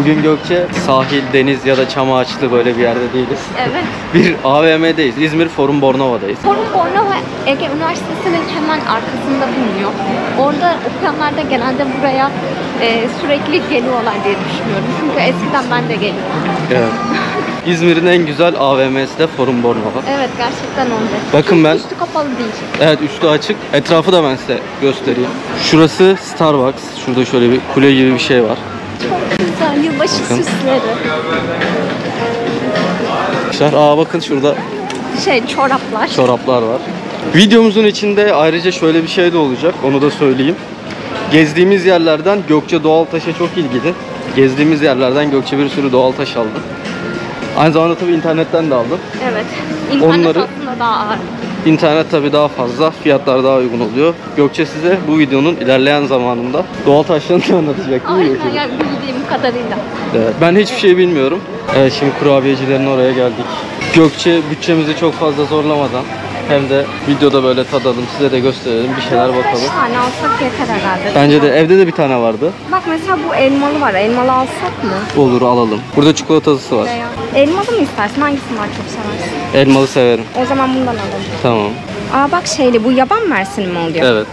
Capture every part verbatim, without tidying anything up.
Bugün Gökçe sahil, deniz ya da çam ağaçlı böyle bir yerde değiliz. Evet. Bir A V M'deyiz. İzmir Forum Bornova'dayız. Forum Bornova Ege Üniversitesi'nin hemen arkasında bulunuyor. Orada okuyanlar da genelde buraya e, sürekli geliyorlar diye düşünüyorum. Çünkü eskiden ben de geliyordum. Evet. İzmir'in en güzel A V M'si de Forum Bornova. Evet, gerçekten öyle. Bakın Çünkü ben... üstü kapalı değil. Evet, üstü açık. Etrafı da ben size göstereyim. Şurası Starbucks. Şurada şöyle bir kule gibi bir şey var. Çok güzel yılbaşı Bakın. süsleri. Aa bakın şurada Şey, çoraplar. çoraplar var. Videomuzun içinde ayrıca şöyle bir şey de olacak. Onu da söyleyeyim. Gezdiğimiz yerlerden Gökçe doğal taşa çok ilgili. Gezdiğimiz yerlerden Gökçe bir sürü doğal taş aldı. Aynı zamanda tabii internetten de aldım. Evet. İnternet Onları... aslında daha ağır. İnternet tabii daha fazla, fiyatlar daha uygun oluyor. Gökçe size bu videonun ilerleyen zamanında doğal taşlarını anlatacak değil mi Gökçe? Aynen, yani bildiğim kadarıyla. Evet, ben hiçbir şey bilmiyorum. Evet, şimdi kurabiyecilerin oraya geldik. Gökçe bütçemizi çok fazla zorlamadan hem de videoda böyle tadalım, size de gösterelim, bir şeyler bakalım. beş tane alsak yeter herhalde. Bence de evde de bir tane vardı. Bak mesela bu elmalı var. Elmalı alsak mı? Olur, alalım. Burada çikolatalısı var. Veya elmalı mı istersin? Hangisini daha çok seversin? Elmalı severim. O zaman bundan alalım. Tamam. Aa bak şeyli, bu yaban mersini mi oluyor? Evet.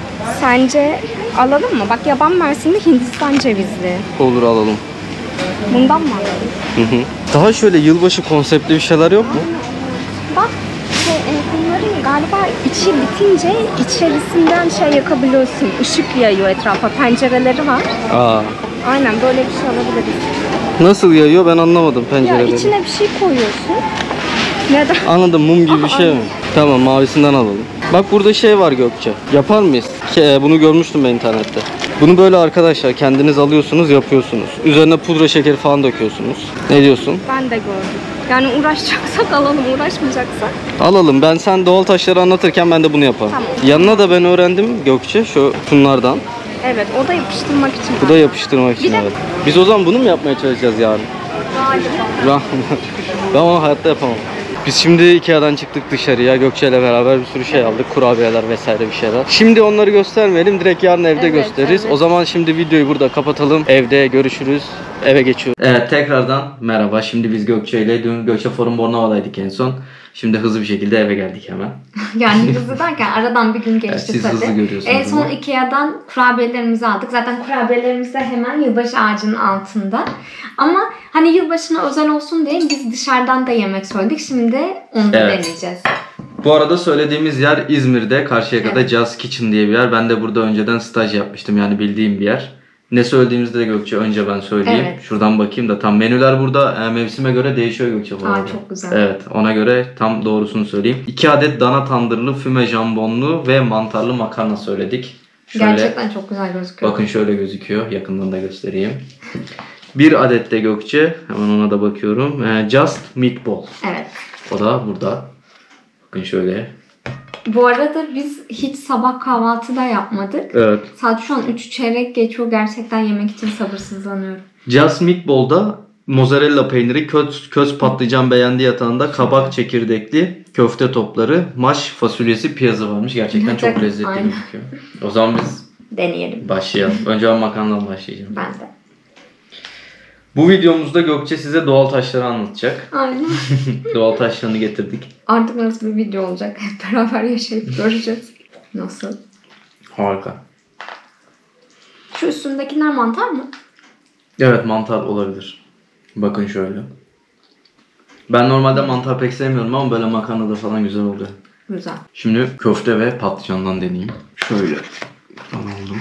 Sence alalım mı? Bak yaban mersini Hindistan cevizli. Olur, alalım. Bundan mı alalım? Hı hı. Daha şöyle yılbaşı konseptli bir şeyler yok mu? Bak şey, e, bunların galiba içi bitince içerisinden şey yakabiliyorsun. Işık yayıyor etrafa. Pencereleri var. Aa. Aynen, böyle bir şey alabiliriz. Nasıl yayıyor ben anlamadım Ya pencereleri. içine bir şey koyuyorsun. Neden? Anladım, mum gibi bir şey mi? Tamam, mavisinden alalım. Bak burada şey var Gökçe. Yapar mıyız? Ke- Bunu görmüştüm ben internette. Bunu böyle arkadaşlar kendiniz alıyorsunuz, yapıyorsunuz. Üzerine pudra şekeri falan döküyorsunuz. Ne diyorsun? Ben de gördüm. Yani uğraşacaksak alalım, uğraşmayacaksak. Alalım. Ben sen doğal taşları anlatırken ben de bunu yaparım. Tamam. Yanına da ben öğrendim Gökçe şu şunlardan. Evet, o da yapıştırmak için. Bu da yapıştırmak için, Bir de- evet. Biz o zaman bunu mu yapmaya çalışacağız yarın? Galiba. Ben onu hayatta yapamam. Biz şimdi Ikea'dan çıktık dışarıya. Gökçe ile beraber bir sürü şey aldık. Kurabiyeler vesaire bir şeyler. Şimdi onları göstermeyelim. Direkt yarın evde Evet, gösteririz. evet. O zaman şimdi videoyu burada kapatalım. Evde görüşürüz. Eve geçiyoruz. Evet, tekrardan merhaba. Şimdi biz Gökçe ile dün Gökçe Forum Bornova'daydık en son. Şimdi hızlı bir şekilde eve geldik hemen. Yani hızlı derken aradan bir gün geçti Evet, siz tabii. hızlı görüyorsunuz En son bunu. Ikea'dan kurabiyelerimizi aldık. Zaten kurabiyelerimiz de hemen yılbaşı ağacının altında. Ama hani yılbaşına özel olsun diye biz dışarıdan da yemek söyledik. Şimdi onu da Evet. deneyeceğiz. Bu arada söylediğimiz yer İzmir'de. Karşıyaka'da Evet. Just Kitchen diye bir yer. Ben de burada önceden staj yapmıştım. Yani bildiğim bir yer. Ne söylediğimizde de Gökçe önce ben söyleyeyim. Evet. Şuradan bakayım da tam menüler burada e, mevsime göre değişiyor Gökçe bu Aa, arada. çok güzel. Evet, ona göre tam doğrusunu söyleyeyim. iki adet dana tandırlı, füme jambonlu ve mantarlı makarna söyledik. Şöyle, Gerçekten çok güzel gözüküyor. bakın şöyle gözüküyor. Yakından da göstereyim. Bir adet de Gökçe. Hemen ona da bakıyorum. E, Just Meatball. Evet. O da burada. Bakın şöyle. Bu arada biz hiç sabah kahvaltı da yapmadık. Evet. Saat şu an üç çeyrek geçiyor. Gerçekten yemek için sabırsızlanıyorum. Just Meatball'da mozzarella peyniri, köz, köz patlıcan beğendi yatağında, kabak çekirdekli, köfte topları, maş fasulyesi, piyazı varmış. Gerçekten çok Gerçekten, lezzetli aynen. gözüküyor. O zaman biz Deneyelim. başlayalım. Önce ben makarnadan başlayacağım. Ben de. Bu videomuzda Gökçe size doğal taşları anlatacak. Aynen. Doğal taşlarını getirdik. Artık nasıl bir video olacak? Hep beraber yaşayıp göreceğiz. Nasıl? Harika. Şu üstündekiler mantar mı? Evet, mantar olabilir. Bakın şöyle. Ben normalde mantar pek sevmiyorum ama böyle makarnada falan güzel oluyor. Güzel. Şimdi köfte ve patlıcandan deneyeyim. Şöyle aldım.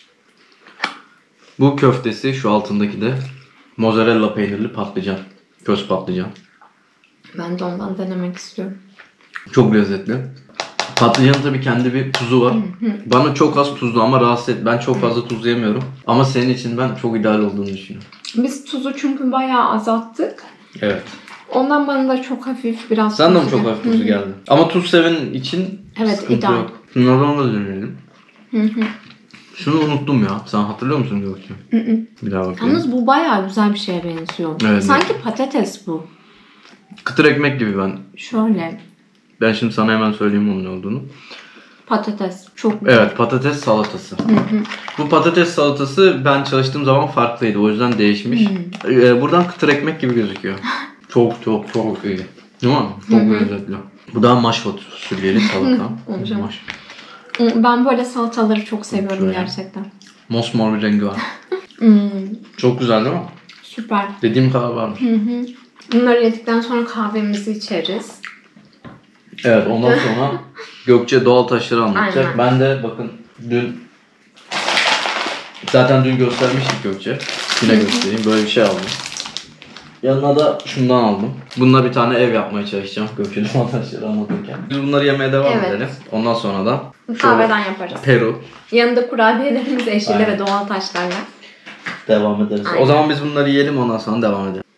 Bu köftesi, şu altındaki de mozzarella peynirli patlıcan. Köz patlıcan. Ben de ondan denemek istiyorum. Çok lezzetli. Patlıcanın tabii kendi bir tuzu var. Bana çok az tuzlu ama rahatsız et. Ben çok fazla tuzlu yemiyorum. Ama senin için ben çok ideal olduğunu düşünüyorum. Biz tuzu çünkü bayağı azalttık. Evet. Ondan bana da çok hafif biraz Sen de mi tuzlu çok hafif tuzu geldi? Ama tuz seven için Evet, sıkıntı ideal. yok. Şunlardan da deneyelim. Hı hı. Şunu unuttum ya. Sen hatırlıyor musun Gökçe? Hı hı. Bir daha bakayım. Yalnız bu bayağı güzel bir şeye benziyor. Evet. Sanki patates bu. Kıtır ekmek gibi ben. Şöyle. Ben şimdi sana hemen söyleyeyim onun ne olduğunu. Patates çok güzel. Evet, patates salatası. Hı hı. Bu patates salatası ben çalıştığım zaman farklıydı. O yüzden değişmiş. Hmm. Ee, buradan kıtır ekmek gibi gözüküyor. Çok çok çok iyi. Değil mi? Çok Hı hı. lezzetli. Bu da maş fasulyeli salata. Olacak. Maş. Ben böyle salataları çok seviyorum Şöyle. gerçekten. Mosmor bir rengi var. Hmm, Çok güzel değil mi? süper. Dediğim kadar varmış. Hı hı. Bunları yedikten sonra kahvemizi içeriz. Evet, ondan sonra Gökçe doğal taşları anlatacak. Aynen. Ben de bakın dün zaten dün göstermiştik Gökçe. Yine göstereyim. Böyle bir şey aldım. Yanına da şundan aldım. Bununla bir tane ev yapmaya çalışacağım Gökçe doğal taşları anlatırken. Biz bunları yemeye devam Evet. edelim. Ondan sonra da Kahveden yaparız. Peru Yanında kurabiyelerimiz eşiyle Aynen. ve doğal taşlarla. devam ederiz. Aynen. O zaman biz bunları yiyelim, ondan sonra devam edelim.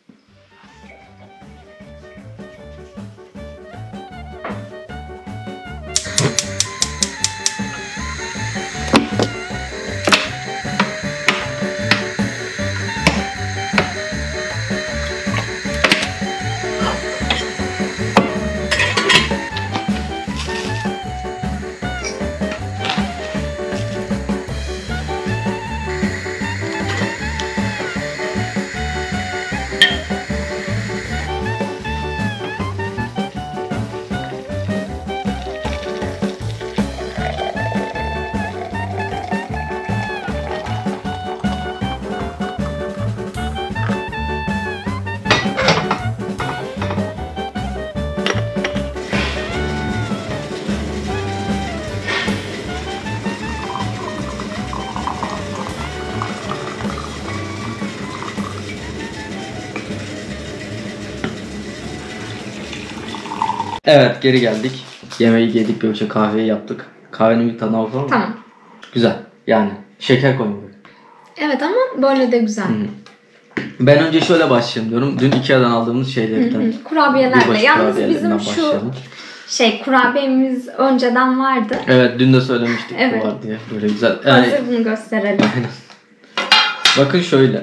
Evet, geri geldik. Yemeği yedik, Gökçe kahveyi yaptık. Kahvenin bir tadına bakalım mı? Tamam. Güzel. Yani şeker koymuyor. Evet ama böyle de güzel. Hı. Ben önce şöyle başlayayım diyorum. Dün Ikea'dan aldığımız şeylerden. Hı hı. Kurabiyelerle. Yılbaşı Yalnız kurabiyelerinden bizim şu başlayalım. şey kurabiyemiz önceden vardı. Evet, dün de söylemiştik Evet. bu var diye. Böyle güzel. Yani, Hazır bunu gösterelim. bakın şöyle.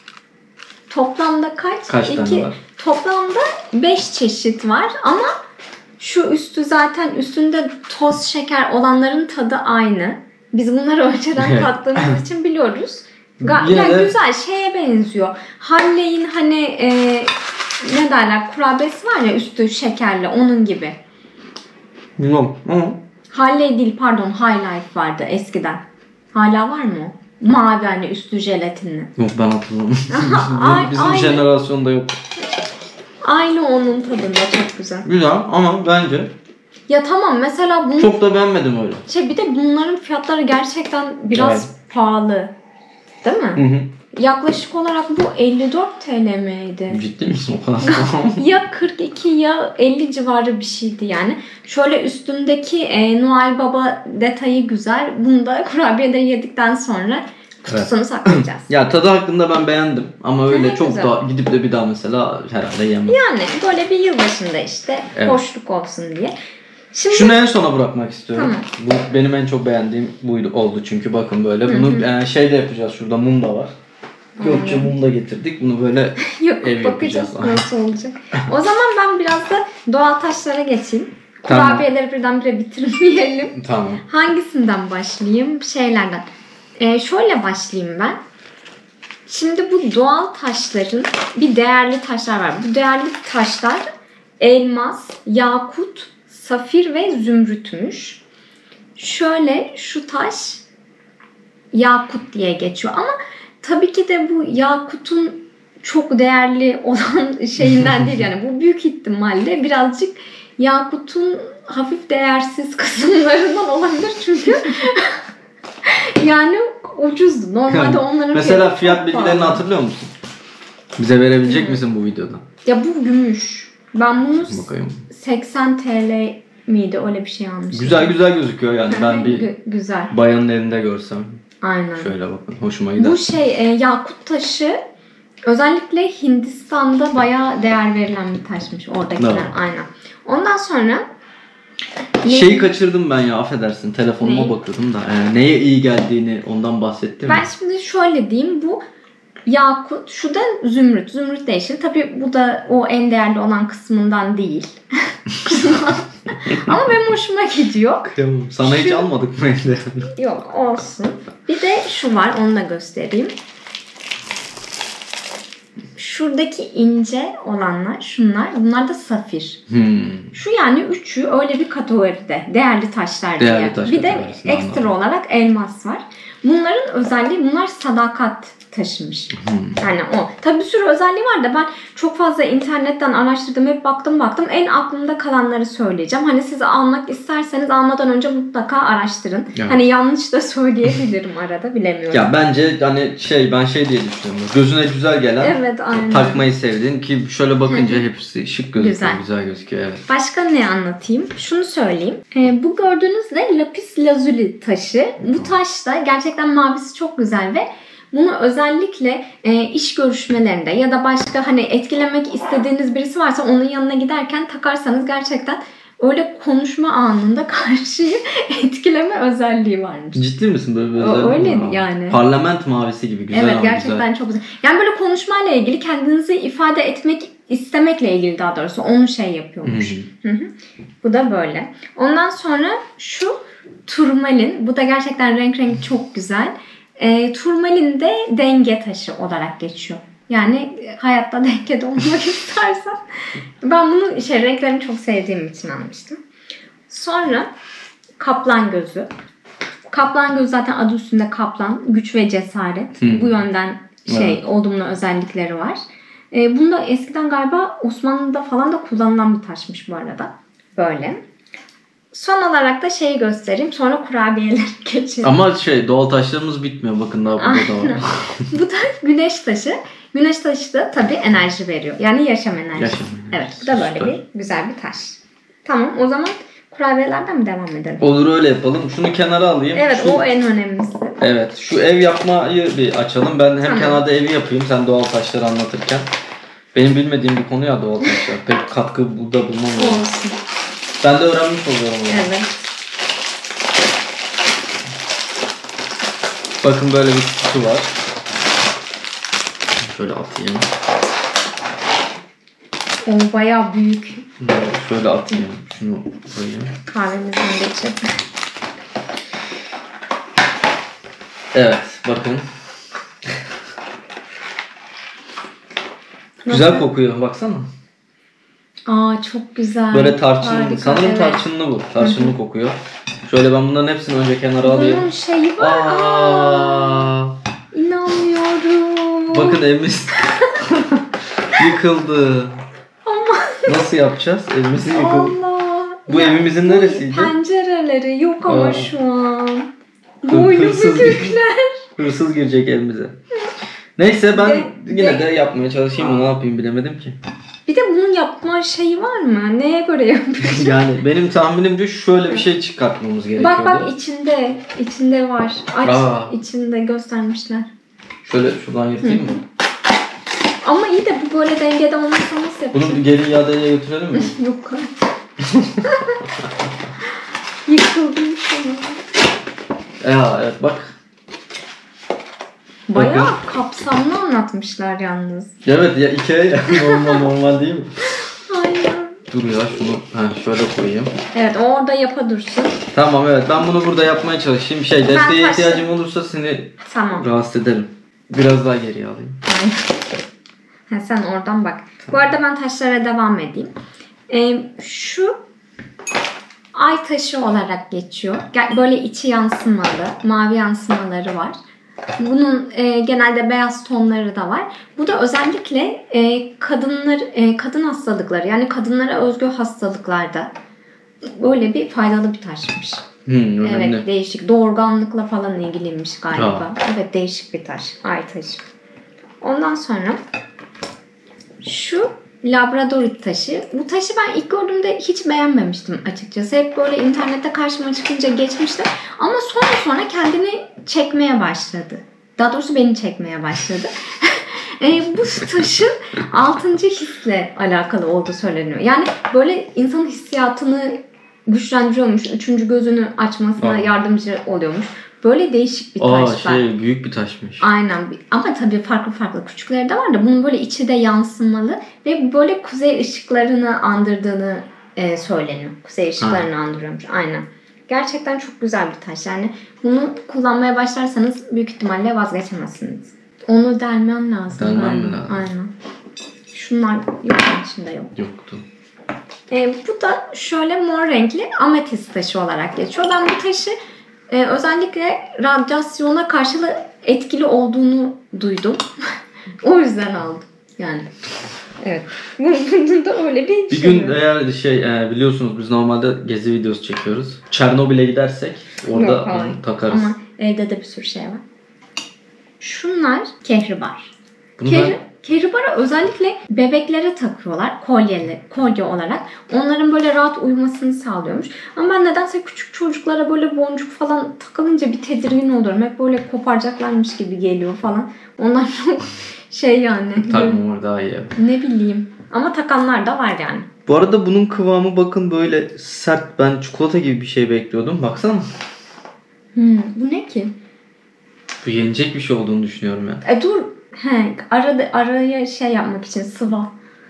Toplamda kaç? Kaç tane İki, var? Toplamda beş çeşit var ama şu üstü zaten üstünde toz şeker olanların tadı aynı. Biz bunları önceden Evet. tattığımız için biliyoruz. Ga- Yine yani de- güzel şeye benziyor. Halley'in hani e, ne derler kurabiyesi var ya üstü şekerli onun gibi. Bilmiyorum ama. Halley değil pardon High Life vardı eskiden. Hala var mı o? Mavi hani üstü jelatinli. Yok, ben hatırlamıyorum. Ay- Bizim aynı. jenerasyonda yok. Aynı onun tadında çok güzel. Güzel ama bence Ya tamam mesela bunu çok da beğenmedim öyle. şey bir de bunların fiyatları gerçekten biraz Evet. pahalı. Değil mi? Hı hı. Yaklaşık olarak bu elli dört T L miydi? Ciddi misin o kadar? Ya kırk iki ya elli civarı bir şeydi yani. Şöyle üstündeki e, Noel Baba detayı güzel. Bunu da kurabiyede yedikten sonra kutusunu saklayacağız. Ya tadı hakkında ben beğendim ama öyle Hı hı, çok güzel. da gidip de bir daha mesela herhalde yemem. Yani böyle bir yılbaşında işte Evet. hoşluk olsun diye. Şimdi Şunu en sona bırakmak istiyorum. Tamam. Bu benim en çok beğendiğim buydu oldu çünkü bakın böyle. Bunu Hı hı. e, şey de yapacağız, şurada mum da var. Gökçe mum da getirdik. Bunu böyle yok ev bakacağız yapacağız. nasıl olacak. O zaman ben biraz da doğal taşlara geçeyim. Tamam. Kurabiyeleri birdenbire bitirmeyelim. tamam. Hangisinden başlayayım? Şeylerden. Ee, şöyle başlayayım ben. Şimdi bu doğal taşların bir değerli taşlar var. Bu değerli taşlar elmas, yakut, safir ve zümrütmüş. Şöyle şu taş yakut diye geçiyor ama tabii ki de bu yakutun çok değerli olan şeyinden değil yani bu büyük ihtimalle birazcık yakutun hafif değersiz kısımlarından olabilir çünkü yani ucuzdu. Normalde onların Mesela fiyatı fiyat çok bilgilerini pahalı. hatırlıyor musun? Bize verebilecek Hı. misin bu videoda? Ya bu gümüş. Ben bunu Bakayım. seksen T L miydi öyle bir şey almıştım. Güzel güzel gözüküyor yani. Ben bir Gü- güzel. bayanın elinde görsem. Aynen. Şöyle bakın. Hoşuma gider. Bu şey e, yakut taşı özellikle Hindistan'da bayağı değer verilen bir taşmış oradakiler. Evet. Aynen. Ondan sonra Şeyi kaçırdım ben ya, affedersin. Telefonuma Neyi? bakıyordum da. e, neye iyi geldiğini ondan bahsettim ben mi? şimdi şöyle diyeyim bu yakut, şu da zümrüt. Zümrüt de yeşil. Tabii bu da o en değerli olan kısmından değil. Ama benim hoşuma gidiyor. Tamam. Sana hiç Şu- almadık mı evde? Yok olsun. Bir de şu var, onu da göstereyim. Şuradaki ince olanlar, şunlar, bunlar da safir. Hmm. Şu yani üçü öyle bir kategoride. Değerli taşlar diye. Değerli taş Bir de kategorisinde ekstra anladım. olarak elmas var. Bunların özelliği, bunlar sadakat taşımış. Hmm. Yani o. Tabii bir sürü özelliği var da ben çok fazla internetten araştırdım, hep baktım baktım. En aklımda kalanları söyleyeceğim. Hani siz almak isterseniz almadan önce mutlaka araştırın. Evet. Hani yanlış da söyleyebilirim arada, bilemiyorum. Ya bence hani şey ben şey diye düşünüyorum. Gözüne güzel gelen, Evet, aynen. takmayı sevdiğin ki şöyle bakınca hepsi şık gözüküyor, Güzel. güzel, gözüküyor evet. Başka ne anlatayım? Şunu söyleyeyim. Ee, bu gördüğünüz de lapis lazuli taşı. Bu taş da gerçekten mavisi çok güzel ve bunu özellikle e, iş görüşmelerinde ya da başka hani etkilemek istediğiniz birisi varsa onun yanına giderken takarsanız gerçekten öyle konuşma anında karşıyı etkileme özelliği varmış. Ciddi misin böyle bir O- özellik öyle mi? yani. Parlament mavisi gibi güzel Evet, ama gerçekten güzel. çok güzel. Yani böyle konuşmayla ilgili, kendinizi ifade etmek istemekle ilgili daha doğrusu onu şey yapıyormuş. Hı Hı hı. Bu da böyle. Ondan sonra şu turmalin. Bu da gerçekten renk renk çok güzel. E, turmalin de denge taşı olarak geçiyor. Yani hayatta dengede olmak istersen. Ben bunu şey, renklerini çok sevdiğim için almıştım. Sonra kaplan gözü. Kaplan gözü zaten adı üstünde kaplan. Güç ve cesaret. Hı. Bu yönden şey Evet. olumlu özellikleri var. E, bunda eskiden galiba Osmanlı'da falan da kullanılan bir taşmış bu arada. Böyle. Son olarak da şeyi göstereyim. Sonra kurabiyeler geçelim. Ama şey doğal taşlarımız bitmiyor. Bakın daha burada da var. Aynen. Bu da güneş taşı. Güneş taşı da tabii enerji veriyor. Yani yaşam enerjisi. Yaşam enerjisi. Evet, bu da böyle Süper. bir güzel bir taş. Tamam, o zaman kurabiyelerden mi devam edelim? Olur öyle yapalım. Şunu kenara alayım. Evet, Şu- o en önemlisi. Evet. Şu ev yapmayı bir açalım. Ben hem Tamam. kenarda evi yapayım sen doğal taşları anlatırken. Benim bilmediğim bir konu ya doğal taşlar. Pek katkı burada bulmam lazım. Olsun. Ben de öğrenmiş oluyorum. onu. Evet. Bakın böyle bir kutu var. Şöyle atayım. O bayağı büyük. Şöyle atayım. Şunu koyayım. Kahvemizden geçelim. Evet bakın. Güzel kokuyor baksana. Aa, çok güzel. Böyle tarçınlı. Harika, Sanırım evet. tarçınlı bu. Tarçınlı kokuyor. Şöyle ben bunların hepsini önce kenara alayım. Bunun şeyi var. Aa, Aa, inanmıyorum. bakın evimiz yıkıldı. Nasıl yapacağız? Evimiz yıkıldı. Allah. Bu evimizin neresiydi? Pencereleri yok ama Aa. şu an. Hır- Boynu hırsız bükükler. Hırsız girecek evimize. Neyse ben De- yine de- de yapmaya çalışayım ama ne yapayım bilemedim ki. Bir de bunun yapma şeyi var mı? Neye göre yapıyorsun? Yani benim tahminimce şöyle bir şey çıkartmamız gerekiyordu. Bak bak, içinde. içinde var. Aç, Aa. içinde göstermişler. Şöyle şuradan yırtayım mı? Ama iyi de bu böyle dengede olmazsa nasıl Bunu yapacağız? bir geri iadeye götürelim mi? Yok artık. Yıkıldım sana. Ya evet bak. Bayağı kapsamlı anlatmışlar yalnız. Evet ya Ikea ya. normal normal değil mi? Aynen. Dur ya şunu ha, şöyle koyayım. Evet, o orada yapa dursun. Tamam evet ben bunu burada yapmaya çalışayım. Şey desteğe taşla- ihtiyacım olursa seni Tamam. rahatsız ederim. Biraz daha geriye alayım. Aynen. Ha, sen oradan bak. Bu arada ben taşlara devam edeyim. Ee, şu ay taşı olarak geçiyor. Gel- Böyle içi yansımalı, mavi yansımaları var. Bunun e, genelde beyaz tonları da var. Bu da özellikle e, kadınlar e, kadın hastalıkları, yani kadınlara özgü hastalıklarda böyle bir faydalı bir taşmış. Hmm, önemli. Evet, değişik. Doğurganlıkla falan ilgiliymiş galiba. Aa. Evet, değişik bir taş. Ay taşı. Ondan sonra şu Labradorit taşı. Bu taşı ben ilk gördüğümde hiç beğenmemiştim açıkçası. Hep böyle internette karşıma çıkınca geçmişti. Ama sonra sonra kendini çekmeye başladı. Daha doğrusu beni çekmeye başladı. e, bu taşın altıncı hisle alakalı olduğu söyleniyor. Yani böyle insanın hissiyatını güçlendiriyormuş. Üçüncü gözünü açmasına Aa. yardımcı oluyormuş. Böyle değişik bir Aa taş. şey büyük bir taşmış. Aynen. Ama tabii farklı farklı küçükleri de var da bunun böyle içi de yansımalı ve böyle kuzey ışıklarını andırdığını e, söyleniyor. Kuzey ışıklarını andırıyormuş. Aynen. Gerçekten çok güzel bir taş. Yani bunu kullanmaya başlarsanız büyük ihtimalle vazgeçemezsiniz. Onu delmen lazım. Delmem Aynen. mi lazım? Aynen. Şunlar yok içinde yok. Yoktu. E, bu da şöyle mor renkli ametist taşı olarak geçiyor. Ben bu taşı e, özellikle radyasyona karşı etkili olduğunu duydum. O yüzden aldım. Yani. Evet. Bunun da öyle bir, Bir şey gün var. eğer şey e, biliyorsunuz biz normalde gezi videosu çekiyoruz. Çernobil'e gidersek orada Yok, hayır. takarız. Ama evde de bir sürü şey var. Şunlar kehribar. Bunu Kehri, ben- Kehribara özellikle bebeklere takıyorlar kolyeli, kolye olarak. Onların böyle rahat uyumasını sağlıyormuş. Ama ben nedense küçük çocuklara böyle boncuk falan takılınca bir tedirgin oluyorum. Hep böyle koparacaklarmış gibi geliyor falan. Onlar çok şey yani. Takmam daha iyi. Ne bileyim. Ama takanlar da var yani. Bu arada bunun kıvamı bakın böyle sert. Ben çikolata gibi bir şey bekliyordum. Baksana. Hmm, bu ne ki? Bu yenecek bir şey olduğunu düşünüyorum ya. E dur. He, arada, araya şey yapmak için sıva.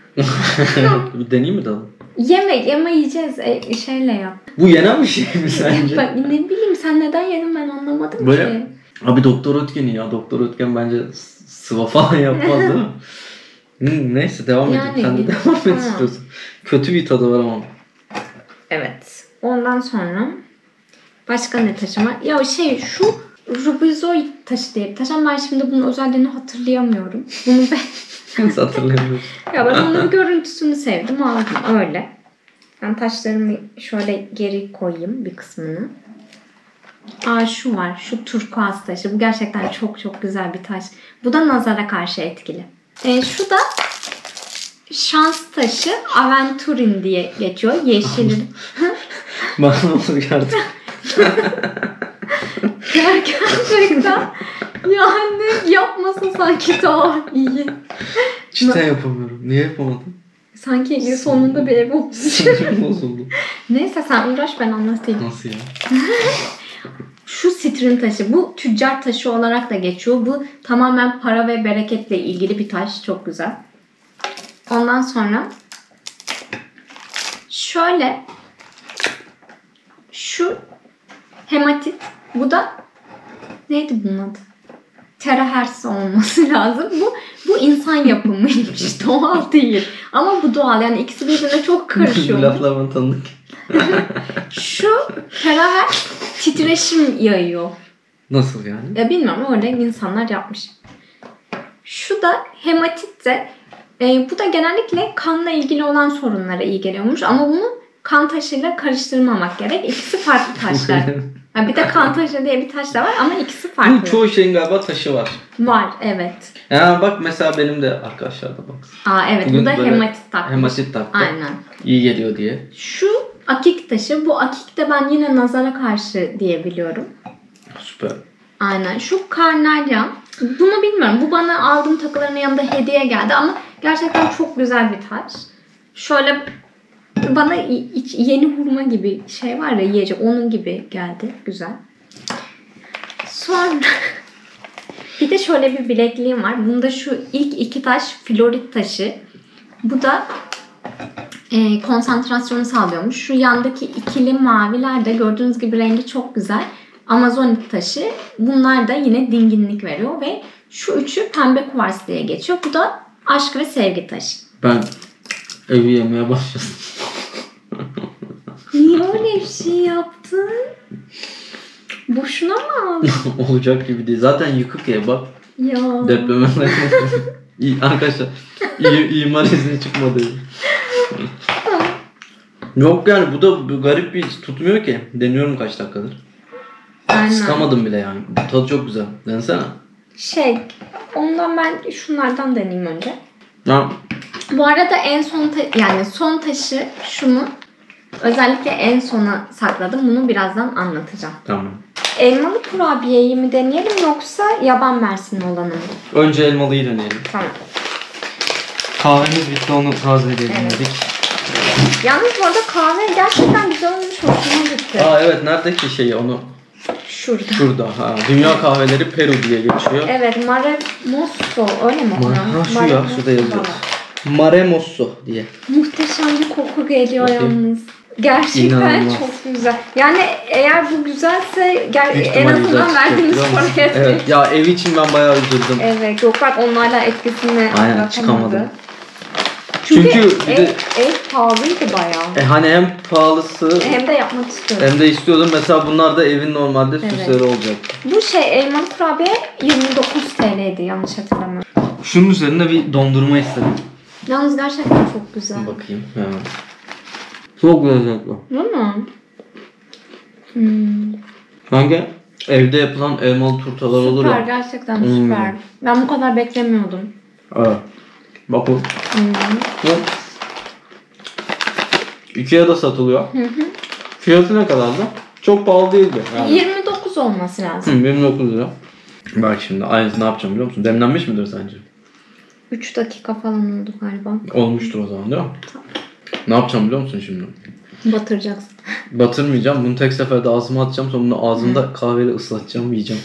Bir deneyeyim mi dalı? Yeme, yeme yiyeceğiz. E, şeyle yap. Bu yenen bir şey mi sence? Bak ne bileyim sen neden yedin ben anlamadım Böyle ki. abi Doktor Ötken ya. Doktor Ötken bence s- sıva falan yapmaz değil mi? Hmm, neyse devam Yani, edeyim. Sen de devam et ha. istiyorsan. Kötü bir tadı var ama. Evet. Ondan sonra başka ne taşıma? Ya şey şu rubizoid taşı diye bir taş ama ben şimdi bunun özelliğini hatırlayamıyorum. Bunu ben Nasıl hatırlamıyorum. ya ben onun görüntüsünü sevdim aldım öyle. Ben taşlarımı şöyle geri koyayım bir kısmını. Aa şu var. Şu turkuaz taşı. Bu gerçekten çok çok güzel bir taş. Bu da nazara karşı etkili. E, şu da şans taşı aventurin diye geçiyor. Yeşil. Bana ne olur yardım. Gerçekten yani yapmasa sanki daha iyi. Cidden yapamıyorum. Niye yapamadım? Sanki sonunda bir ev olmuş. Sinirim bozuldu. Neyse sen uğraş ben anlatayım. Nasıl ya? Şu sitrin taşı. Bu tüccar taşı olarak da geçiyor. Bu tamamen para ve bereketle ilgili bir taş. Çok güzel. Ondan sonra şöyle şu hematit. Bu da neydi bunun adı? Terahertz olması lazım. Bu bu insan yapımıymış. Doğal değil. Ama bu doğal. Yani ikisi birbirine çok Bu karışıyor. laflar bana tanıdık. Şu terahertz titreşim yayıyor. Nasıl yani? Ya bilmiyorum öyle insanlar yapmış. Şu da hematit de e, bu da genellikle kanla ilgili olan sorunlara iyi geliyormuş ama bunu kan taşıyla karıştırmamak gerek. İkisi farklı taşlar. Ha, bir de kan taşı diye bir taş da var ama ikisi farklı. Bu çoğu şeyin galiba taşı var. Var evet. Ya bak mesela benim de arkadaşlar da bak. Aa evet Bugün bu da böyle hematit takmış. Hematit taktı. Aynen. İyi geliyor diye. Şu akik taşı. Bu akik de ben yine nazara karşı diye biliyorum. Süper. Aynen. Şu karnalya. Bunu bilmiyorum. Bu bana aldığım takıların yanında hediye geldi ama gerçekten çok güzel bir taş. Şöyle bana iç, yeni hurma gibi şey var ya yiyecek onun gibi geldi. Güzel. Sonra bir de şöyle bir bilekliğim var. Bunda şu ilk iki taş florit taşı. Bu da e, konsantrasyonu sağlıyormuş. Şu yandaki ikili maviler de gördüğünüz gibi rengi çok güzel. Amazonit taşı. Bunlar da yine dinginlik veriyor ve şu üçü pembe kuvars diye geçiyor. Bu da aşk ve sevgi taşı. Ben evi yemeye başladım. Niye öyle bir şey yaptın? Boşuna mı aldın? Olacak gibi değil. Zaten yıkık ya bak. Ya. Depreme İyi arkadaşlar. İyi, imar izni çıkmadı. Yok yani bu da bu garip bir tutmuyor ki. Deniyorum kaç dakikadır. Aynen. Sıkamadım bile yani. Tadı çok güzel. Denesene. Şey, ondan ben şunlardan deneyeyim önce. Ha, Bu arada en son ta- yani son taşı şunu özellikle en sona sakladım. Bunu birazdan anlatacağım. tamam. Elmalı kurabiyeyi mi deneyelim yoksa yaban mersini olanı mı? Önce elmalıyı deneyelim. Tamam. Kahvemiz bitti onu tazeleyelim Evet. dedik. Yalnız bu arada kahve gerçekten güzel olmuş. Hoşuma gitti. Aa evet neredeki şey onu? Şurada. Şurada. Ha. Dünya kahveleri Peru diye geçiyor. Evet, Maremoso öyle mi? Ma- ha, şu ya, şurada yazıyor. Maremoso diye. Muhteşem bir koku geliyor Bakayım. yalnız. Gerçekten İnanılmaz. çok güzel. Yani eğer bu güzelse ger- Büyük en ihtimalle güzel azından çıkacak, verdiğimiz biliyor musun? paraya Evet. Ya ev için ben bayağı üzüldüm. Evet, yok bak onlarla etkisini Aynen, yapamadı. çıkamadım. Çünkü, Çünkü bir ev, de- ev pahalıydı bayağı. E hani hem pahalısı Hem de yapmak istiyorum. hem de istiyordum. Mesela bunlar da evin normalde Evet. süsleri olacak. Bu şey elmalı kurabiye yirmi dokuz T L'ydi yanlış hatırlamıyorum. Şunun üzerine bir dondurma istedim. Yalnız gerçekten çok güzel. Bakayım hemen. Çok lezzetli. Değil mi? Hmm. Kanka evde yapılan elmalı turtalar olur Süper, ya. gerçekten Hmm. süper. Ben bu kadar beklemiyordum. Evet. Bakın. Hmm. Bu Ikea'da satılıyor. Hı hı. Fiyatı ne kadardı? Çok pahalı değildi. Yani. yirmi dokuz olması lazım. Hı, yirmi dokuz lira. Bak şimdi aynısı ne yapacağım biliyor musun? Demlenmiş midir sence? üç dakika falan oldu galiba. Olmuştur o zaman değil mi? Ne yapacağım biliyor musun şimdi? Batıracaksın. Batırmayacağım. Bunu tek seferde ağzıma atacağım. Sonra bunu ağzımda kahveyle ıslatacağım, yiyeceğim.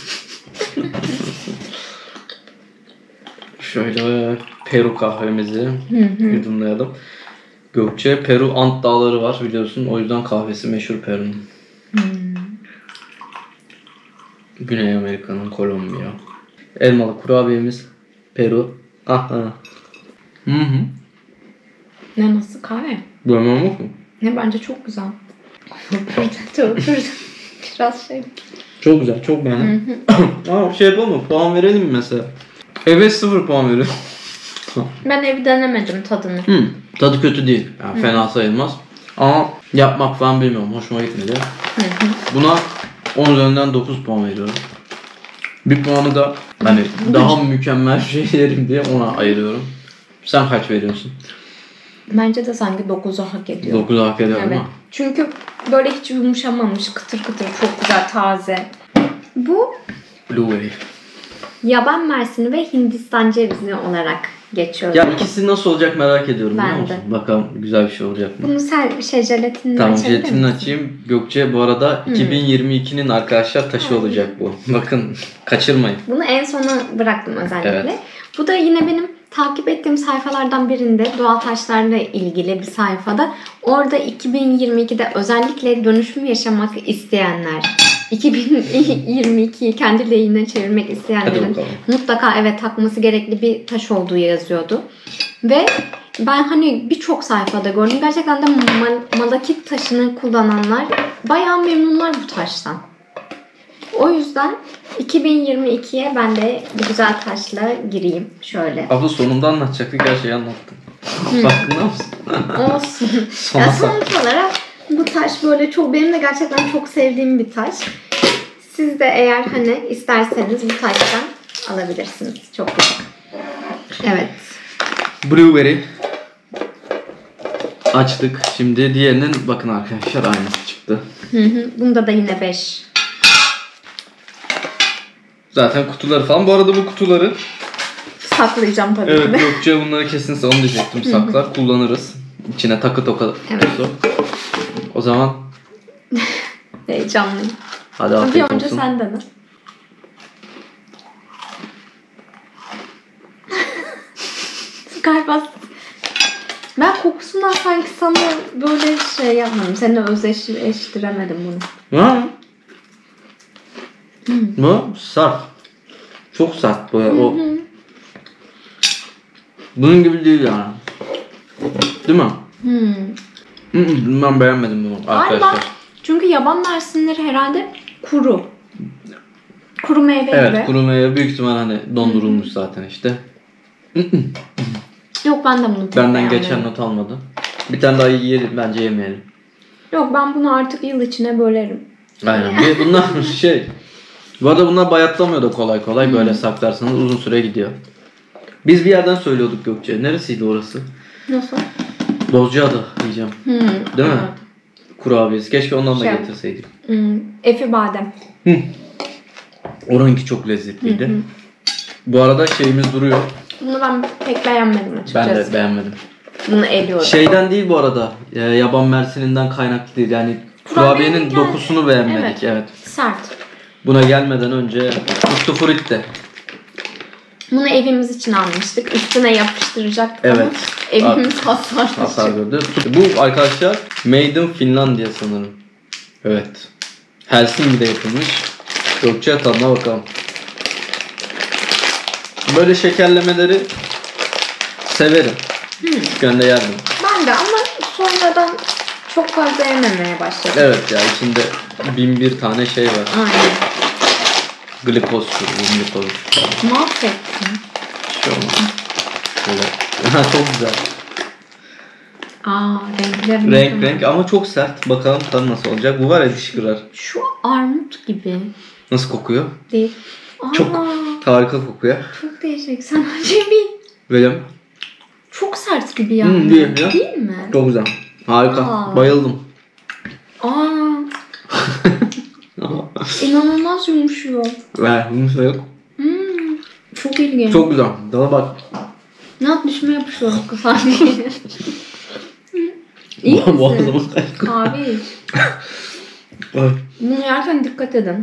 Şöyle Peru kahvemizi Hı hı. yudumlayalım. Gökçe, Peru Ant Dağları var biliyorsun. O yüzden kahvesi meşhur Peru'nun. Hmm. Güney Amerika'nın Kolombiya. Elmalı kurabiyemiz Peru. Ah ah. Hı hı. Ne nasıl kahve? Görmem yok mu? Ne bence çok güzel. Çok güzel. Biraz şey. Çok güzel, çok beğendim. Aa, şey yapalım mı? Puan verelim mi mesela? Evet sıfır puan veriyorum. Ben evi denemedim tadını. Hı, tadı kötü değil. Yani fena sayılmaz. Ama yapmak falan bilmiyorum. Hoşuma gitmedi. Hı hı. Buna on üzerinden dokuz puan veriyorum. Bir puanı da hani daha mükemmel şey yerim diye ona ayırıyorum. Sen kaç veriyorsun? Bence de sanki dokuzu hak ediyor. dokuzu hak ediyor Evet. ama. Çünkü böyle hiç yumuşamamış, kıtır kıtır, çok güzel, taze. Bu Blueberry. yaban mersini ve Hindistan cevizi olarak geçiyor. Ya ikisi nasıl olacak merak ediyorum Ben biliyor de. musun? Bakalım güzel bir şey olacak mı? Bunu sen şey jelatinini Tamam açabilir jelatini misin? açayım. Gökçe bu arada iki bin yirmi ikinin arkadaşlar taşı olacak bu. Bakın kaçırmayın. Bunu en sona bıraktım özellikle. Evet. Bu da yine benim takip ettiğim sayfalardan birinde doğal taşlarla ilgili bir sayfada. Orada iki bin yirmi ikide özellikle dönüşüm yaşamak isteyenler, iki bin yirmi ikiyi kendi lehine çevirmek Hadi isteyenlerin bakalım. mutlaka evet takması gerekli bir taş olduğu yazıyordu. Ve ben hani birçok sayfada gördüm. Gerçekten de mal- malakit taşını kullananlar bayağı memnunlar bu taştan. O yüzden iki bin yirmi ikiye ben de bir güzel taşla gireyim şöyle. Abla sonunda anlatacaktık her şeyi anlattım. Farkında mısın? Olsun. Sona Ya sak- sonuç olarak bu taş böyle çok benim de gerçekten çok sevdiğim bir taş. Siz de eğer hani isterseniz bu taştan alabilirsiniz. Çok güzel. Evet. Blueberry. Açtık. Şimdi diğerinin bakın arkadaşlar aynısı çıktı. Hı hı. Bunda da yine beş. Zaten kutuları falan. Bu arada bu kutuları Saklayacağım tabii evet ki de. Gökçe bunları kesinse onu diyecektim. Saklar kullanırız. İçine takı toka Evet. kutusu. O zaman Heyecanlıyım. hadi Bir afiyet önce olsun. sen dene. Galiba ben kokusundan sanki sana böyle şey yapmadım. Seninle özdeşleştiremedim bunu. Ha? Bu sert. Çok sert böyle o. Bunun gibi değil yani. Değil mi? Hmm. Hı hı, Ben beğenmedim bunu Galiba arkadaşlar. çünkü yaban mersinleri herhalde kuru. Kuru meyve Evet gibi. kuru meyve büyük ihtimal hani dondurulmuş zaten işte. Yok ben de bunu pek Benden beğenmedim. geçen not almadı. Bir tane daha yiyelim bence yemeyelim. Yok ben bunu artık yıl içine bölerim. Aynen. Bir bunlar şey. Bu arada bunlar bayatlamıyor da kolay kolay. Böyle saklarsanız uzun süre gidiyor. Biz bir yerden söylüyorduk Gökçe. Neresiydi orası? Nasıl? Bozcaada diyeceğim. Hmm. Değil mi? Evet. Kurabiyesi. Keşke ondan da Şey- getirseydik. Hmm. Efi badem. Hı. Oranınki çok lezzetliydi. Bu arada şeyimiz duruyor. Bunu ben pek beğenmedim Ben açıkçası. de beğenmedim. Bunu eliyorum. Şeyden değil bu arada. e, Yaban mersininden kaynaklı değil. Yani Kurabiyenin kurabiyenin gel- dokusunu beğenmedik. Evet. Evet. Sert. Buna gelmeden önce Tutti Frutti. Bunu evimiz için almıştık. Üstüne yapıştıracaktık Evet. ama evimiz hasar Hasar gördü. Bu arkadaşlar Made in Finlandia sanırım. Evet. Helsinki'de yapılmış. Gökçe tadına bakalım. Böyle şekerlemeleri severim. Hmm. Küçükken de yerdim. Ben de ama sonradan çok fazla yememeye başladım. Evet ya, içinde bin bir tane şey var. Aynen. Glikoz, glikoz. Mahvettim. Şey olmaz. Şöyle. Ha, çok güzel. Aa, renkler. Renk renk ama çok sert. Bakalım tadı nasıl olacak. Bu var ya, diş kırar. Şu armut gibi. Nasıl kokuyor? Değil. Aa, Çok harika kokuyor. çok değişik. Sen acemi. Böyle mi? Çok sert gibi yani. Hmm, değil ya. Değil mi? Çok güzel. Harika. Aa. Bayıldım. Aa, inanılmaz yumuşuyor. Ver, bunu söyle. Hmm, çok ilginç. Çok güzel. Dala bak. Ne yapmışım yapışıyor sanki. İyi misin? Boğazıma kaçtı. Kahve iç. Ay, Bunu yerken dikkat edin.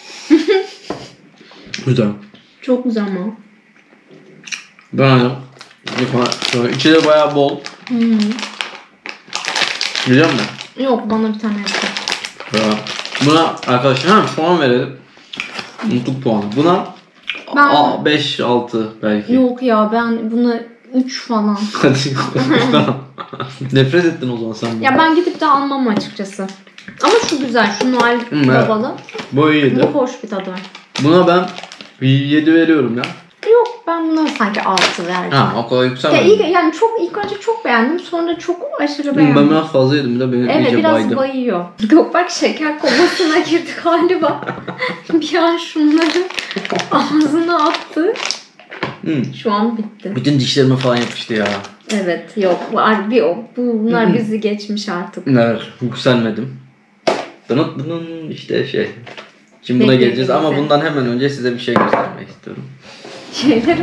güzel. Çok güzel ama. Beğendim. Şöyle içi de bayağı bol. Hmm. Biliyor musun? Yok, bana bir tane yapacak. Böyle. Buna arkadaşlar ha, puan verelim. Mutluluk puanı. Buna Ben- beş altı belki. Yok ya, ben buna üç falan. Hadi. Nefret ettin o zaman sen bundan. Ya ben gidip de almam açıkçası. Ama şu güzel, şu Noel Hmm, evet. babalı. Bu iyiydi. Bu hoş bir tadı var. Buna ben yedi veriyorum ya. Yok, ben buna sanki altı verdim. Ha, o kadar Ya yükselmedi. ilk, yani çok ilk önce çok beğendim, sonra çok aşırı Hmm, beğendim. ben biraz fazla yedim, bir de beni Evet, iyice biraz baydı. bayıyor. Yok bak, şeker komasına girdi galiba. Bir an şunları ağzına attı. Hmm. Şu an bitti. Bütün dişlerime falan yapıştı ya. Evet, yok bu harbi o. Bunlar bizi geçmiş artık. Evet, yükselmedim. Dınıt dının işte şey. Şimdi buna Bekle, geleceğiz ama bekle. bundan hemen önce size bir şey göstermek istiyorum. Şeylerim.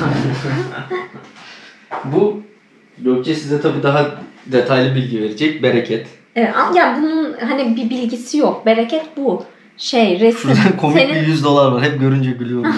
Bu Gökçe size tabii daha detaylı bilgi verecek. Bereket. Evet, ya bunun hani bir bilgisi yok. Bereket bu. Şey, resim. Şurada komik Senin... bir yüz dolar var. Hep görünce gülüyorum.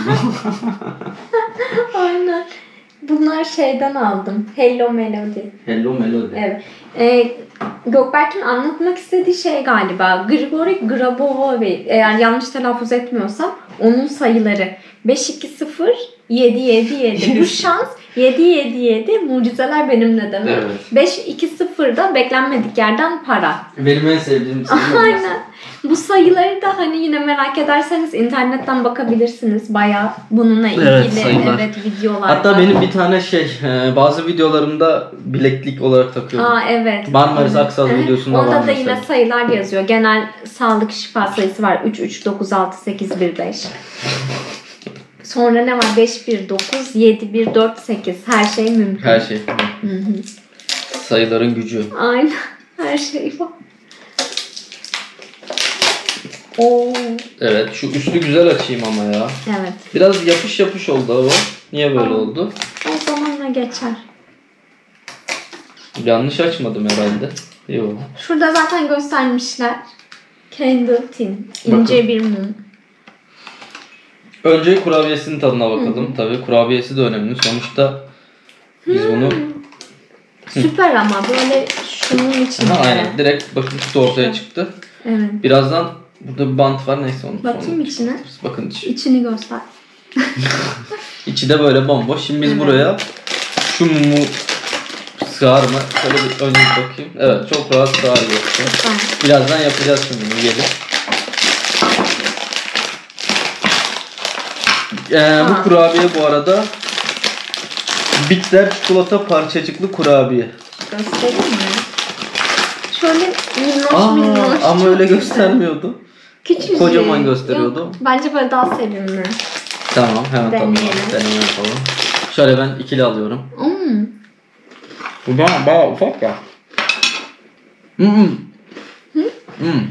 Aynen. Bunlar şeyden aldım. Hello Melody. Hello Melody. Evet. Ee, Gökberk'in anlatmak istediği şey galiba Grigori Grabovovi, eğer yanlış telaffuz etmiyorsam, onun sayıları beş iki sıfır yedi yedi yedi. Bu şans yedi yedi yedi, mucizeler benimle demek. Evet. beş iki sıfırda beklenmedik yerden para. Benim en sevdiğim sayı. Aynen. Bu sayıları da hani yine merak ederseniz internetten bakabilirsiniz. Bayağı bununla ilgili Evet, sayılar. evet, videolar Hatta var. benim bir tane şey, e, bazı videolarımda bileklik olarak takıyordum. Aa evet. Marmaris Evet. Aksaz Hı hı. videosunda var Onda da mesela. yine sayılar yazıyor. Genel sağlık şifa sayısı var. üç üç dokuz altı sekiz bir beş. Sonra ne var? beş bir dokuz yedi bir dört sekiz. Her şey mümkün. Her şey. Hı hı. Sayıların gücü. Aynen. Her şey var. Oo. Evet, şu üstü güzel açayım ama ya. Evet. Biraz yapış yapış oldu o. Niye böyle Aa. oldu? O zamanla geçer. Yanlış açmadım herhalde. Yok. Şurada zaten göstermişler. Candle tin. İnce Bakın. bir mum. Önce kurabiyesinin tadına bakalım. Tabii kurabiyesi de önemli. Sonuçta biz bunu... Süper ama böyle şunun içinde. Ha, aynen. Direkt bakın kutu ortaya çıktı. Evet. Birazdan burada bir bant var. Neyse onu Bakayım sonra içine. çıkarırız. Bakın içi. İçini göster. İçi de böyle bomboş. Şimdi biz Evet. buraya şu mumu sığar mı? Şöyle bir önce bir bakayım. Evet, çok rahat sığar yoksa. Tamam. Birazdan yapacağız şimdi bunu, yiyelim. Ee, bu Aa. kurabiye bu arada bitter çikolata parçacıklı kurabiye. Göstereyim mi? Şöyle minnoş Aa, minnoş. ama çok öyle güzel. göstermiyordu. Küçücük. Kocaman gösteriyordu. Yok, bence böyle daha sevimli. Tamam, hemen tamam. Deneyelim. Deneme yapalım. Şöyle ben ikili alıyorum. Hmm. Bu bayağı, bayağı ufak ya. Hmm. Hmm.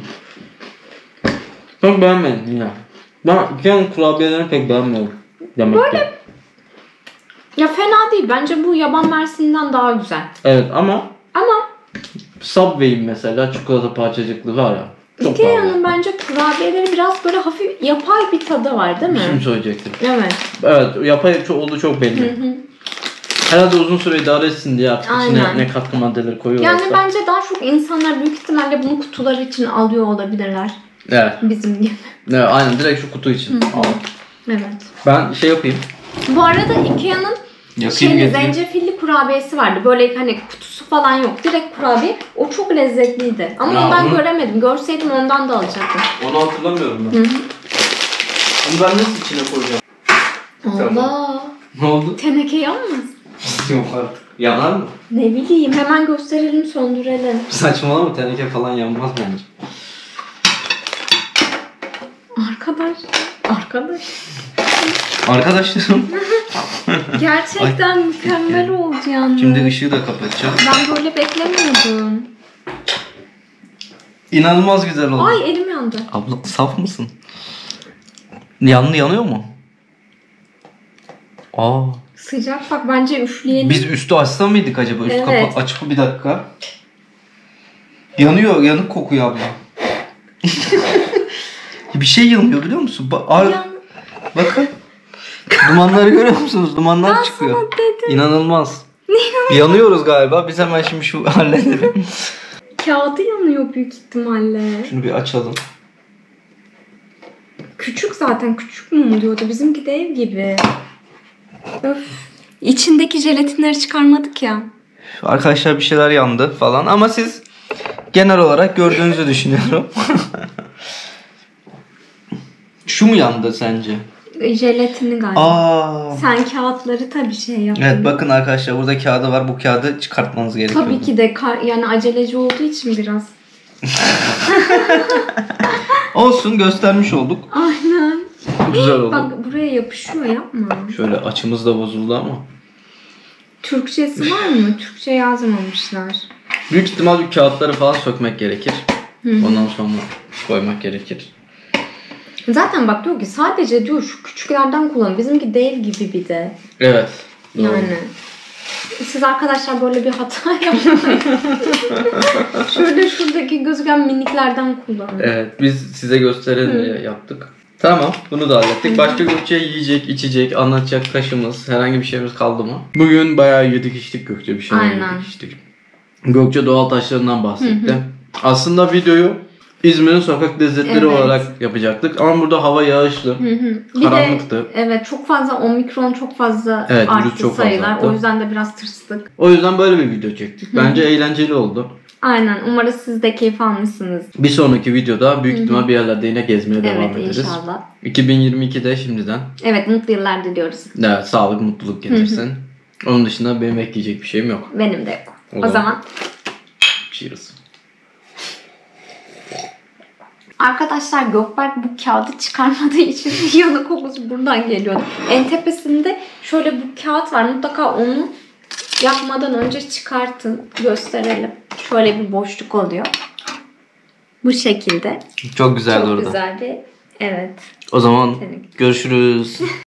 Çok beğenmedim yine. Ben iken kurabiyelerini pek beğenmiyorum. Demek Böyle- ki. Ya fena değil. Bence bu yaban mersinden daha güzel. Evet ama Ama Subway'in mesela çikolata parçacıklı var ya. Çok Ikea'nın bence kurabiyeleri biraz böyle hafif yapay bir tadı var değil mi? Şimdi söyleyecektim. Evet. Evet, yapay çok olduğu çok belli. Hı hı. Herhalde uzun süre idare etsin diye artık içine Aynen. ne katkı maddeleri koyuyorlarsa. Yani bence daha çok insanlar büyük ihtimalle bunu kutular için alıyor olabilirler. Evet. Bizim gibi. Evet, aynen direkt şu kutu için. Hı hı. Al. Evet. Ben şey yapayım. Bu arada Ikea'nın Yakayım, şeyli, getireyim. zencefilli kurabiyesi vardı. Böyle hani kutusu falan yok. Direkt kurabiye. O çok lezzetliydi. Ama Ya onu ben onu- göremedim. Görseydim ondan da alacaktım. Onu hatırlamıyorum ben. Hı hı. Onu ben nasıl içine koyacağım? Allah. Ne oldu? Teneke yanmaz. Yok artık. Yanar mı? Ne bileyim. Hemen gösterelim, söndürelim. Saçmalama, teneke falan yanmaz bence. Arkadaş. Arkadaş. Arkadaşlarım. Gerçekten mükemmel oldu yani. Şimdi ışığı da kapatacağım. Ben böyle beklemiyordum. İnanılmaz güzel oldu. Ay elim yandı. Abla saf mısın? Yanlı yanıyor mu? Aa. Sıcak bak, bence üfleyelim. Biz üstü açsa mıydık acaba? Üst Evet. kapağı açıp bir dakika. Yanıyor, yanık kokuyor abla. Bir şey yanıyor biliyor musun? Ba- ar- Yan- Bakın. Dumanları görüyor musunuz? Dumanlar Ben çıkıyor. sana dedim. İnanılmaz. Yanıyoruz galiba. Biz hemen şimdi şu halledelim. Kağıdı yanıyor büyük ihtimalle. Şunu bir açalım. Küçük zaten, küçük mum diyordu. Bizimki de ev gibi. Öf. İçindeki jelatinleri çıkarmadık ya. Arkadaşlar bir şeyler yandı falan ama siz genel olarak gördüğünüzü düşünüyorum. Şu mu yandı sence? Jelatini galiba. Aa. Sen kağıtları tabii şey yaptın. Evet bakın arkadaşlar burada kağıdı var. Bu kağıdı çıkartmanız gerekiyor. Tabii ki de kar, yani aceleci olduğu için biraz. Olsun, göstermiş olduk. Aynen. Güzel oldu. Bak buraya yapışıyor, yapma. Şöyle açımız da bozuldu ama. Türkçesi var mı? Türkçe yazmamışlar. Büyük ihtimal bir kağıtları falan sökmek gerekir. Hı hı. Ondan sonra koymak gerekir. Zaten bak diyor ki sadece diyor şu küçüklerden kullan. Bizimki dev gibi bir de. Evet. Doğru. Yani. Siz arkadaşlar böyle bir hata yapmayın. Şöyle şuradaki gözüken miniklerden kullanın. Evet, biz size gösterelim diye yaptık. Tamam, bunu da hallettik. Başka Gökçe yiyecek, içecek, anlatacak taşımız, herhangi bir şeyimiz kaldı mı? Bugün bayağı yedik içtik Gökçe, bir şeyler Aynen. yedik içtik. Gökçe doğal taşlarından bahsetti. Aslında videoyu İzmir'in sokak lezzetleri Evet. olarak yapacaktık ama burada hava yağışlı, Hı hı. Bir karanlıktı. de evet, çok fazla omikron, çok fazla Evet, virüs arttı çok fazla sayılar. arttı. O yüzden de biraz tırstık. O yüzden böyle bir video çektik. Bence eğlenceli oldu. Aynen. Umarız siz de keyif almışsınız. Bir sonraki videoda büyük ihtimal bir yerlerde yine gezmeye devam Evet, ederiz. inşallah. iki bin yirmi ikide şimdiden Evet, mutlu yıllar diliyoruz. evet, sağlık, mutluluk getirsin. Onun dışında benim ekleyecek bir şeyim yok. Benim de yok. O O, zaman- zaman Cheers. arkadaşlar Gökberk bu kağıdı çıkarmadığı için yanık kokusu buradan geliyordu. En tepesinde şöyle bu kağıt var. Mutlaka onu yapmadan önce çıkartın. Gösterelim. Şöyle bir boşluk oluyor. Bu şekilde. Çok güzeldi Çok orada. güzel bir. Evet. O zaman Senin. görüşürüz.